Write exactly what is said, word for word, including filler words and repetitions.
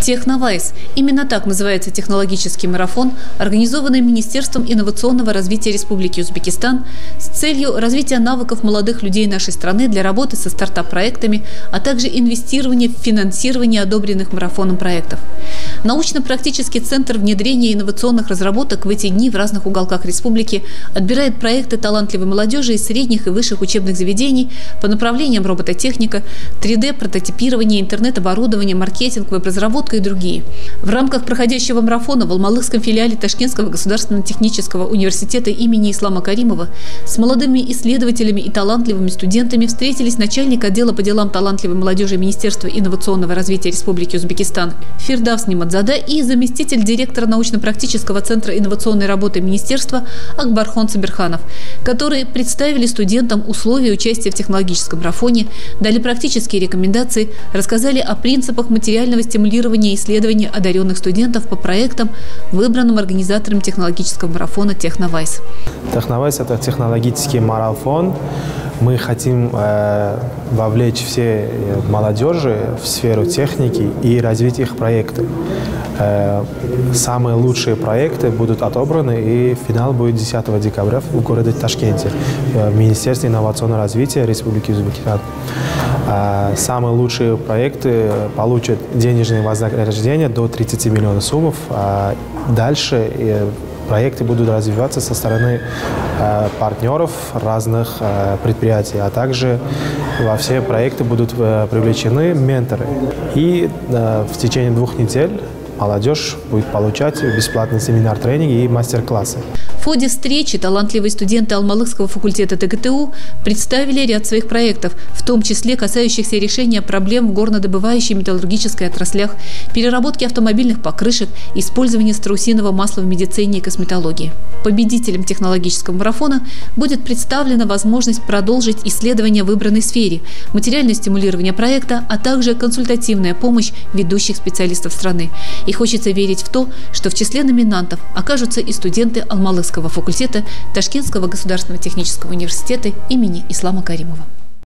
Техновайс. Именно так называется технологический марафон, организованный Министерством инновационного развития Республики Узбекистан с целью развития навыков молодых людей нашей страны для работы со стартап-проектами, а также инвестирования в финансирование одобренных марафоном проектов. Научно-практический центр внедрения инновационных разработок в эти дни в разных уголках республики отбирает проекты талантливой молодежи из средних и высших учебных заведений по направлениям робототехника, три дэ прототипирование, интернет-оборудование, маркетинг, веб-разработка и другие. В рамках проходящего марафона в Алмалыкском филиале Ташкентского государственного технического университета имени Ислама Каримова с молодыми исследователями и талантливыми студентами встретились начальник отдела по делам талантливой молодежи Министерства инновационного развития Республики Узбекистан Фирдавс Нимадзада и заместитель директора научно-практического центра инновационной работы Министерства Акбархон Сабирханов, которые представили студентам условия участия в технологическом марафоне, дали практические рекомендации, рассказали о принципах материального стимулирования и исследования одаренных студентов по проектам, выбранным организатором технологического марафона Техновайс. Техновайс – это технологический марафон. Мы хотим э, вовлечь все молодежи в сферу техники и развить их проекты. Э, самые лучшие проекты будут отобраны, и финал будет десятого декабря в городе Ташкенте, в Министерстве инновационного развития Республики Узбекистан. Э, самые лучшие проекты получат денежные вознаграждения до тридцати миллионов сумм. А дальше э, проекты будут развиваться со стороны э, партнеров разных э, предприятий, а также во все проекты будут э, привлечены менторы. И э, в течение двух недель молодежь будет получать бесплатный семинар, тренинги и мастер-классы. В ходе встречи талантливые студенты Алмалыкского факультета тэ гэ тэ у представили ряд своих проектов, в том числе касающихся решения проблем в горнодобывающей металлургической отраслях, переработки автомобильных покрышек, использования страусиного масла в медицине и косметологии. Победителям технологического марафона будет представлена возможность продолжить исследования в выбранной сфере, материальное стимулирование проекта, а также консультативная помощь ведущих специалистов страны. И хочется верить в то, что в числе номинантов окажутся и студенты Алмалыкского факультета Ташкентского государственного технического университета имени Ислама Каримова.